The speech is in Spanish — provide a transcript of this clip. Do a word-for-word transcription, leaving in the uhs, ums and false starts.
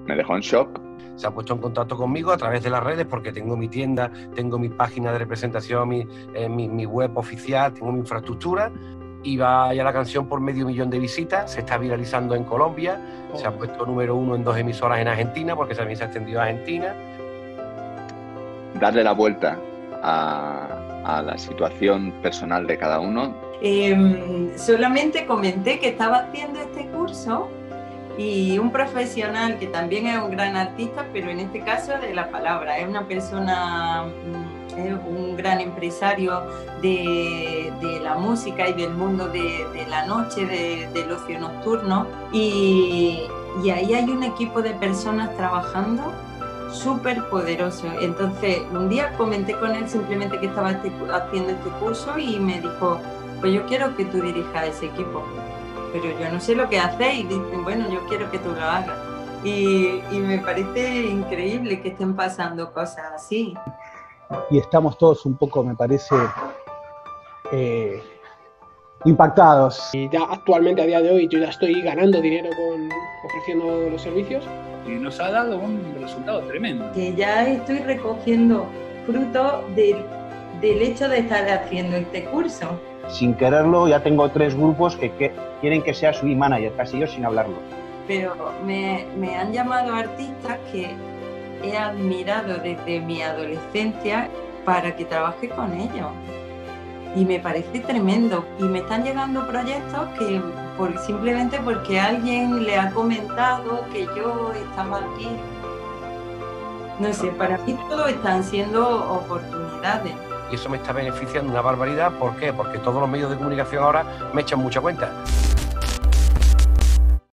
Me dejó en shock. Se ha puesto en contacto conmigo a través de las redes porque tengo mi tienda, tengo mi página de representación, mi, eh, mi, mi web oficial, tengo mi infraestructura y va ya la canción por medio millón de visitas, se está viralizando en Colombia, oh. Se ha puesto número uno en dos emisoras en Argentina porque también se ha extendido a Argentina. Darle la vuelta a, a la situación personal de cada uno. Eh, solamente comenté que estaba haciendo este curso y un profesional que también es un gran artista, pero en este caso de la palabra, es una persona, es un gran empresario de, de la música y del mundo de, de la noche, de, del ocio nocturno, y, y ahí hay un equipo de personas trabajando súper poderoso. Entonces un día comenté con él simplemente que estaba este, haciendo este curso y me dijo, pues yo quiero que tú dirijas ese equipo. Pero yo no sé lo que hacéis, y dicen, bueno, yo quiero que tú lo hagas. Y, y me parece increíble que estén pasando cosas así. Y estamos todos un poco, me parece, eh, impactados. Y ya actualmente, a día de hoy, yo ya estoy ganando dinero con ofreciendo los servicios. Y nos ha dado un resultado tremendo. Que ya estoy recogiendo fruto del, del hecho de estar haciendo este curso. Sin quererlo, ya tengo tres grupos que, que quieren que sea su manager, casi yo sin hablarlo. Pero me, me han llamado artistas que he admirado desde mi adolescencia para que trabaje con ellos. Y me parece tremendo. Y me están llegando proyectos que por, simplemente porque alguien le ha comentado que yo estaba aquí. No sé, para mí todo están siendo oportunidades. Y eso me está beneficiando una barbaridad. ¿Por qué? Porque todos los medios de comunicación ahora me echan mucha cuenta.